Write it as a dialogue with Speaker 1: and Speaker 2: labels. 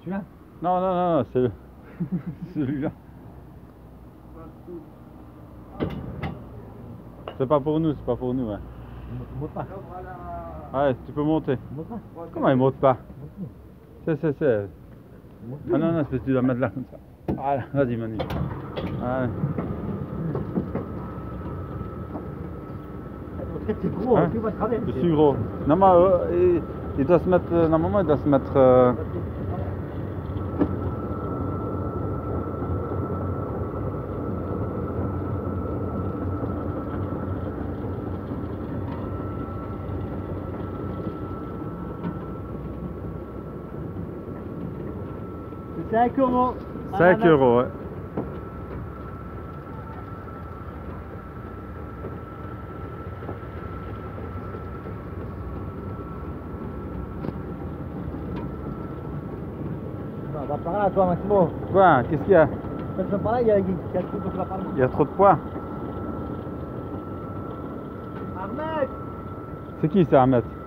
Speaker 1: celui-là?
Speaker 2: Non, non, non, non, c'est celui-là. C'est pas pour nous, c'est pas pour nous. Ouais.
Speaker 1: Il monte pas.
Speaker 2: Ouais, tu peux monter.
Speaker 1: Il monte pas.
Speaker 2: Comment il monte pas?
Speaker 1: Il monte
Speaker 2: C'est. Ah non, non, c'est parce que tu dois mettre là comme ça. Voilà, vas-y Manu. Voilà.
Speaker 1: C'est gros,
Speaker 2: Hein?
Speaker 1: tu vois, travers.
Speaker 2: Je suis gros. Non, mais il doit se mettre. Normalement, il doit se mettre.
Speaker 1: C'est 5 euros.
Speaker 2: 5 euros, ouais.
Speaker 1: On va par là, toi, Maximo.
Speaker 2: Quoi? Qu'est-ce qu'il y a?
Speaker 1: Quand tu vas par là, il y a le truc dont tu vas par là.
Speaker 2: Il y a trop de poids.
Speaker 1: Ahmed!
Speaker 2: C'est qui ça, Ahmed?